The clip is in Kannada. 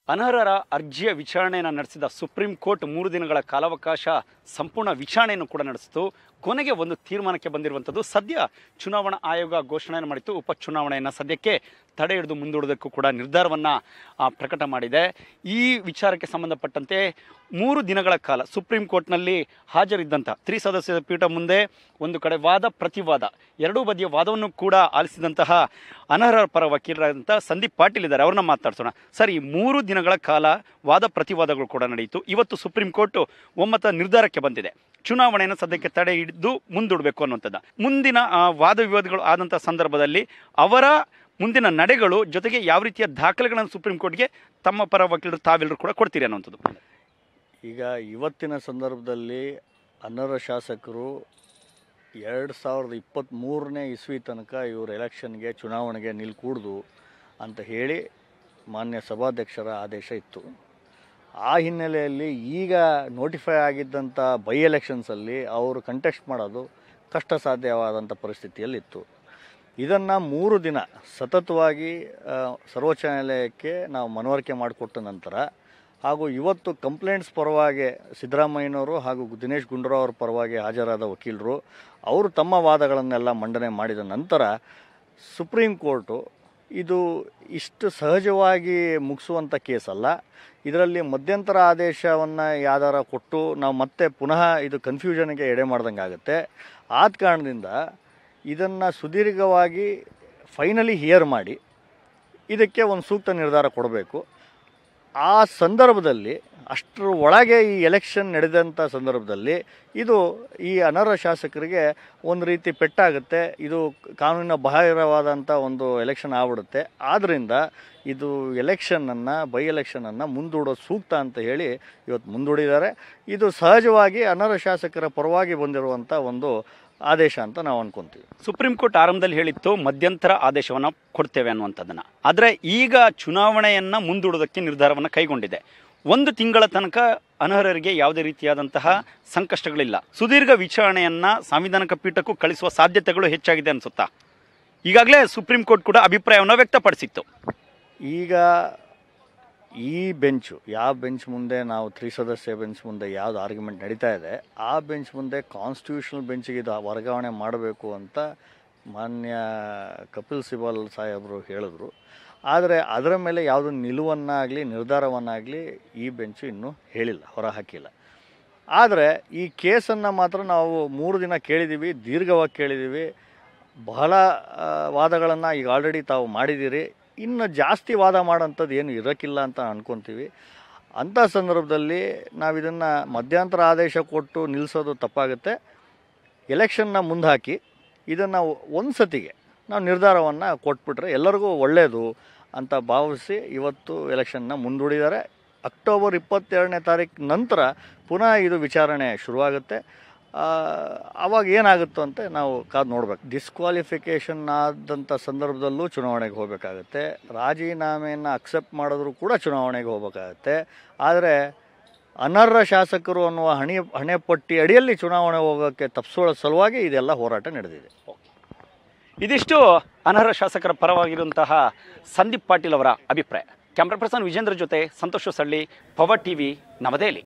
ಅನರ್ಹರ ಅರ್ಜಿಯ ವಿಚಾರಣೆಯನ್ನು ನಡೆಸಿದ ಸುಪ್ರೀಂ ಕೋರ್ಟ್ 3 ದಿನಗಳ ಕಾಲಾವಕಾಶ ಸಂಪೂರ್ಣ ವಿಚಾರಣೆಯನ್ನು ಕೂಡ ನಡೆಸಿತು. ಕೊನೆಗೆ ಒಂದು ತೀರ್ಮಾನಕ್ಕೆ ಬಂದಿರುವಂಥದ್ದು. ಸದ್ಯ ಚುನಾವಣಾ ಆಯೋಗ ಘೋಷಣೆಯನ್ನು ಮಾಡಿತ್ತು. ಉಪಚುನಾವಣೆಯನ್ನು ಸದ್ಯಕ್ಕೆ ತಡೆ ಹಿಡಿದು ಮುಂದೂಡೋದಕ್ಕೂ ಕೂಡ ನಿರ್ಧಾರವನ್ನು ಪ್ರಕಟ ಮಾಡಿದೆ. ಈ ವಿಚಾರಕ್ಕೆ ಸಂಬಂಧಪಟ್ಟಂತೆ 3 ದಿನಗಳ ಕಾಲ ಸುಪ್ರೀಂ ಕೋರ್ಟ್ನಲ್ಲಿ ಹಾಜರಿದ್ದಂಥ 3 ಸದಸ್ಯರ ಪೀಠ ಮುಂದೆ ಒಂದು ಕಡೆ ವಾದ ಪ್ರತಿವಾದ ಎರಡೂ ಬದಿಯ ವಾದವನ್ನು ಕೂಡ ಆಲಿಸಿದಂತಹ ಅನರ್ಹರ ಪರ ವಕೀಲರಾದಂಥ ಸಂದೀಪ್ ಪಾಟೀಲ್ ಇದ್ದಾರೆ. ಅವ್ರನ್ನ ಮಾತಾಡ್ಸೋಣ. ಸರ್, ಈ 3 ದಿನಗಳ ಕಾಲ ವಾದ ಪ್ರತಿವಾದಗಳು ಕೂಡ ನಡೆಯಿತು. ಇವತ್ತು ಸುಪ್ರೀಂ ಕೋರ್ಟ್ ಒಮ್ಮತ ನಿರ್ಧಾರಕ್ಕೆ ಬಂದಿದೆ. ಚುನಾವಣೆಯನ್ನು ಸದ್ಯಕ್ಕೆ ತಡೆ ಹಿಡಿದು ಮುಂದೂಡಬೇಕು ಅನ್ನುವಂಥದ್ದು. ಮುಂದಿನ ವಾದ ವಿವಾದಗಳು ಆದಂಥ ಸಂದರ್ಭದಲ್ಲಿ ಅವರ ಮುಂದಿನ ನಡೆಗಳು ಜೊತೆಗೆ ಯಾವ ರೀತಿಯ ದಾಖಲೆಗಳನ್ನು ಸುಪ್ರೀಂ ಕೋರ್ಟ್ಗೆ ತಮ್ಮ ಪರ ವಕೀಲರು ತಾವೆಲ್ಲರೂ ಕೂಡ ಕೊಡ್ತೀರಿ ಅನ್ನುವಂಥದ್ದು. ಈಗ ಇವತ್ತಿನ ಸಂದರ್ಭದಲ್ಲಿ ಅನರ್ಹ ಶಾಸಕರು 2023ನೇ ಇಸ್ವಿ ತನಕ ಇವರು ಎಲೆಕ್ಷನ್ಗೆ ಚುನಾವಣೆಗೆ ನಿಲ್ಕೂಡ್ದು ಅಂತ ಹೇಳಿ ಮಾನ್ಯ ಸಭಾಧ್ಯಕ್ಷರ ಆದೇಶ ಇತ್ತು. ಆ ಹಿನ್ನೆಲೆಯಲ್ಲಿ ಈಗ ನೋಟಿಫೈ ಆಗಿದ್ದಂಥ ಬೈ ಎಲೆಕ್ಷನ್ಸಲ್ಲಿ ಅವರು ಕಂಟೆಸ್ಟ್ ಮಾಡೋದು ಕಷ್ಟ ಸಾಧ್ಯವಾದಂಥ ಪರಿಸ್ಥಿತಿಯಲ್ಲಿತ್ತು. ಇದನ್ನು 3 ದಿನ ಸತತವಾಗಿ ಸರ್ವೋಚ್ಚ ನ್ಯಾಯಾಲಯಕ್ಕೆ ನಾವು ಮನವರಿಕೆ ಮಾಡಿಕೊಟ್ಟ ನಂತರ ಹಾಗೂ ಇವತ್ತು ಕಂಪ್ಲೇಂಟ್ಸ್ ಪರವಾಗಿ ಸಿದ್ದರಾಮಯ್ಯನವರು ಹಾಗೂ ದಿನೇಶ್ ಗುಂಡೂರಾವ್ ಅವರ ಪರವಾಗಿ ಹಾಜರಾದ ವಕೀಲರು ಅವರು ತಮ್ಮ ವಾದಗಳನ್ನೆಲ್ಲ ಮಂಡನೆ ಮಾಡಿದ ನಂತರ ಸುಪ್ರೀಂ ಕೋರ್ಟು ಇದು ಇಷ್ಟು ಸಹಜವಾಗಿ ಮುಗಿಸುವಂಥ ಕೇಸಲ್ಲ, ಇದರಲ್ಲಿ ಮಧ್ಯಂತರ ಆದೇಶವನ್ನು ಯಾವ್ದಾರ ಕೊಟ್ಟು ನಾವು ಮತ್ತೆ ಪುನಃ ಇದು ಕನ್ಫ್ಯೂಷನ್ಗೆ ಎಡೆ ಮಾಡ್ದಂಗೆ ಆಗುತ್ತೆ. ಆದ ಕಾರಣದಿಂದ ಇದನ್ನು ಸುದೀರ್ಘವಾಗಿ ಫೈನಲಿ ಹಿಯರ್ ಮಾಡಿ ಇದಕ್ಕೆ ಒಂದು ಸೂಕ್ತ ನಿರ್ಧಾರ ಕೊಡಬೇಕು. ಆ ಸಂದರ್ಭದಲ್ಲಿ ಅಷ್ಟರ ಒಳಗೆ ಈ ಎಲೆಕ್ಷನ್ ನಡೆದಂಥ ಸಂದರ್ಭದಲ್ಲಿ ಇದು ಈ ಅನರ್ಹ ಶಾಸಕರಿಗೆ ಒಂದು ರೀತಿ ಪೆಟ್ಟಾಗುತ್ತೆ. ಇದು ಕಾನೂನಿನ ಬಾಹಿರವಾದಂಥ ಒಂದು ಎಲೆಕ್ಷನ್ ಆಗ್ಬಿಡುತ್ತೆ. ಆದ್ದರಿಂದ ಇದು ಬೈ ಎಲೆಕ್ಷನನ್ನು ಮುಂದೂಡೋದು ಸೂಕ್ತ ಅಂತ ಹೇಳಿ ಇವತ್ತು ಮುಂದೂಡಿದ್ದಾರೆ. ಇದು ಸಹಜವಾಗಿ ಅನರ್ಹ ಶಾಸಕರ ಪರವಾಗಿ ಬಂದಿರುವಂಥ ಒಂದು ಆದೇಶ ಅಂತ ನಾವು ಅನ್ಕೊಂತೀವಿ. ಸುಪ್ರೀಂ ಕೋರ್ಟ್ ಆರಂಭದಲ್ಲಿ ಹೇಳಿತ್ತು ಮಧ್ಯಂತರ ಆದೇಶವನ್ನು ಕೊಡ್ತೇವೆ ಅನ್ನುವಂಥದ್ದನ್ನು. ಆದರೆ ಈಗ ಚುನಾವಣೆಯನ್ನು ಮುಂದೂಡೋದಕ್ಕೆ ನಿರ್ಧಾರವನ್ನು ಕೈಗೊಂಡಿದೆ. 1 ತಿಂಗಳ ತನಕ ಅನರ್ಹರಿಗೆ ಯಾವುದೇ ರೀತಿಯಾದಂತಹ ಸಂಕಷ್ಟಗಳಿಲ್ಲ. ಸುದೀರ್ಘ ವಿಚಾರಣೆಯನ್ನು ಸಾಂವಿಧಾನಿಕ ಪೀಠಕ್ಕೂ ಕಳಿಸುವ ಸಾಧ್ಯತೆಗಳು ಹೆಚ್ಚಾಗಿದೆ ಅನಿಸುತ್ತಾ? ಈಗಾಗಲೇ ಸುಪ್ರೀಂ ಕೋರ್ಟ್ ಕೂಡ ಅಭಿಪ್ರಾಯವನ್ನು ವ್ಯಕ್ತಪಡಿಸಿತ್ತು. ಈಗ ಈ ಬೆಂಚು ಯಾವ ಬೆಂಚ್ ಮುಂದೆ ನಾವು 3 ಸದಸ್ಯ ಬೆಂಚ್ ಮುಂದೆ ಯಾವುದು ಆರ್ಗ್ಯುಮೆಂಟ್ ನಡೀತಾ ಇದೆ ಆ ಬೆಂಚ್ ಮುಂದೆ ಕಾನ್ಸ್ಟಿಟ್ಯೂಷನಲ್ ಬೆಂಚಿಗೆ ಇದು ವರ್ಗಾವಣೆ ಮಾಡಬೇಕು ಅಂತ ಮಾನ್ಯ ಕಪಿಲ್ ಸಿಬಲ್ ಸಾಹೇಬರು ಹೇಳಿದ್ರು. ಆದರೆ ಅದರ ಮೇಲೆ ಯಾವುದೋ ನಿಲುವನ್ನಾಗಲಿ ನಿರ್ಧಾರವನ್ನಾಗಲಿ ಈ ಬೆಂಚು ಇನ್ನೂ ಹೇಳಿಲ್ಲ, ಹೊರಹಾಕಿಲ್ಲ. ಆದರೆ ಈ ಕೇಸನ್ನು ಮಾತ್ರ ನಾವು 3 ದಿನ ಕೇಳಿದ್ದೀವಿ, ದೀರ್ಘವಾಗಿ ಕೇಳಿದ್ದೀವಿ. ಬಹಳ ವಾದಗಳನ್ನು ಈಗ ಆಲ್ರೆಡಿ ತಾವು ಮಾಡಿದ್ದೀರಿ. ಇನ್ನು ಜಾಸ್ತಿ ವಾದ ಮಾಡೋಂಥದ್ದು ಏನು ಇರೋಕ್ಕಿಲ್ಲ ಅಂತ ಅನ್ಕೊತೀವಿ. ಅಂಥ ಸಂದರ್ಭದಲ್ಲಿ ನಾವು ಇದನ್ನು ಮಧ್ಯಂತರ ಆದೇಶ ಕೊಟ್ಟು ನಿಲ್ಲಿಸೋದು ತಪ್ಪಾಗುತ್ತೆ. ಎಲೆಕ್ಷನ್ನ ಮುಂದೆ ಹಾಕಿ ಇದನ್ನು ಒಂದು ಸತಿಗೆ ನಾವು ನಿರ್ಧಾರವನ್ನು ಕೊಟ್ಬಿಟ್ರೆ ಎಲ್ಲರಿಗೂ ಒಳ್ಳೆಯದು ಅಂತ ಭಾವಿಸಿ ಇವತ್ತು ಎಲೆಕ್ಷನ್ನ ಮುಂದೂಡಿದ್ದಾರೆ. ಅಕ್ಟೋಬರ್ 22ನೇ ತಾರೀಕು ನಂತರ ಪುನಃ ಇದು ವಿಚಾರಣೆ ಶುರುವಾಗುತ್ತೆ. ಆವಾಗ ಏನಾಗುತ್ತೋ ಅಂತ ನಾವು ಕಾದು ನೋಡ್ಬೇಕು. ಡಿಸ್ಕ್ವಾಲಿಫಿಕೇಷನ್ ಆದಂಥ ಸಂದರ್ಭದಲ್ಲೂ ಚುನಾವಣೆಗೆ ಹೋಗಬೇಕಾಗತ್ತೆ. ರಾಜೀನಾಮೆಯನ್ನು ಅಕ್ಸೆಪ್ಟ್ ಮಾಡಿದ್ರೂ ಕೂಡ ಚುನಾವಣೆಗೆ ಹೋಗಬೇಕಾಗತ್ತೆ. ಆದರೆ ಅನರ್ಹ ಶಾಸಕರು ಅನ್ನುವ ಹಣೆ ಪಟ್ಟಿ ಅಡಿಯಲ್ಲಿ ಚುನಾವಣೆ ಹೋಗೋಕ್ಕೆ ತಪ್ಪಿಸೋಳ ಸಲುವಾಗಿ ಇದೆಲ್ಲ ಹೋರಾಟ ನಡೆದಿದೆ. ಇದಿಷ್ಟು ಅನರ್ಹ ಶಾಸಕರ ಪರವಾಗಿರುವಂತಹ ಸಂದೀಪ್ ಪಾಟೀಲ್ ಅವರ ಅಭಿಪ್ರಾಯ. ಕ್ಯಾಮ್ರಾ ಪರ್ಸನ್ ವಿಜೇಂದ್ರ ಜೊತೆ ಸಂತೋಷ್ ಹೊಸಳ್ಳಿ, ಪವರ್ ಟಿವಿ, ನವದೆಹಲಿ.